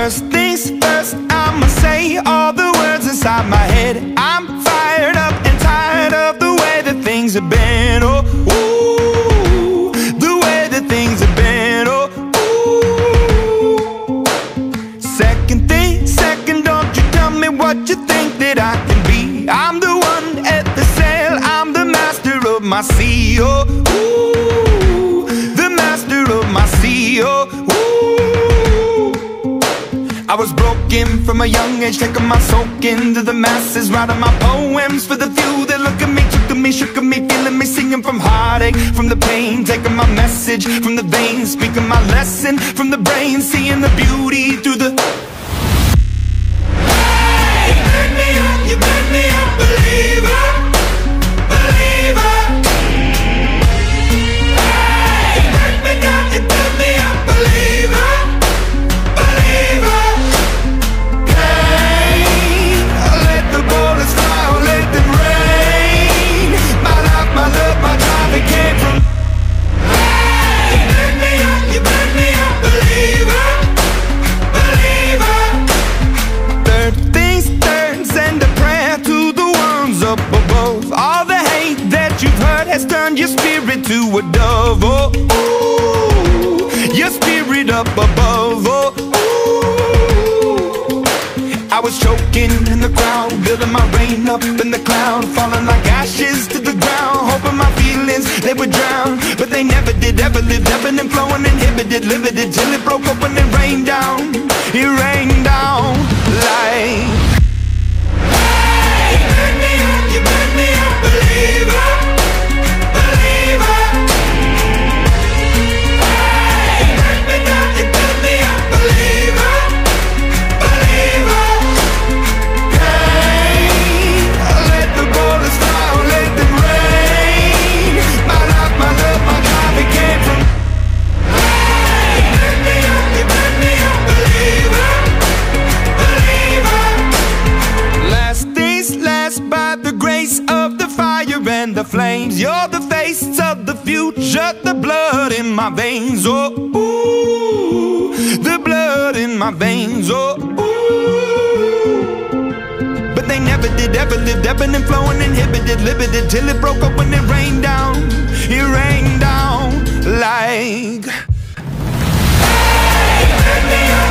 First things first, I'ma say all the words inside my head. I'm fired up and tired of the way that things have been. Oh, ooh, the way that things have been. Oh, ooh. Second thing, second, don't you tell me what you think that I can be. I'm the one at the sail, I'm the master of my sea. Oh, ooh, the master of my sea. Oh, ooh. I was broken from a young age, taking my soak into the masses, writing my poems for the few that look at me, took at me, shook at me, feeling me, singing from heartache, from the pain, taking my message from the veins, speaking my lesson from the brain, seeing the beauty through the... Hey, you burn me up, you burn me up, believer, believer. Hey, you burn me down, you burn me up, believer, believer. Bullets fly, or let them rain. My life, my love, my drive, it came from. Hey, you burn me up, you burn me up, believer, believer. Third things third, send a prayer to the ones up above. All the hate that you've heard has turned your spirit to a dove. Oh, ooh, your spirit up above. Oh, I was choking in the crowd, building my rain up in the cloud, falling like ashes to the ground, hoping my feelings, they would drown. But they never did, ever lived, ebbing and flowing, inhibited, limited, till it broke open and rained down. It rained down like... Hey, you burn me up, you burn me up, believer, believer. Hey, you burn me down, you burn me up, believer, believer. And the flames, you're the face of the future, the blood in my veins. Oh, ooh, the blood in my veins. Oh, ooh. But they never did, ever lived, ebbing and flowing, inhibited, limited, till it broke up when it rained down. It rained down like... Hey,